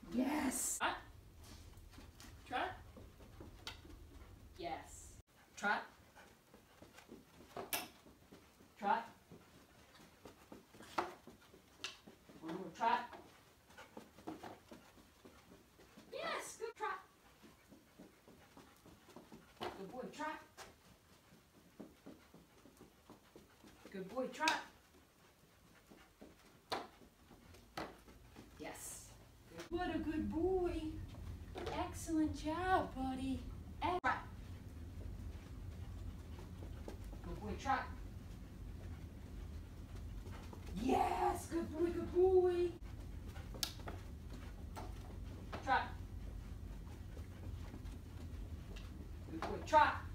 Yes. Trot. Yes. Trot. Trot. One more trot. Yes, good trot. Good boy, trot. Good boy, trot. Yes. What a good boy. Excellent job, buddy. Trot. Good boy, trot. Yes, good boy, good boy. Trot. Good boy, trot.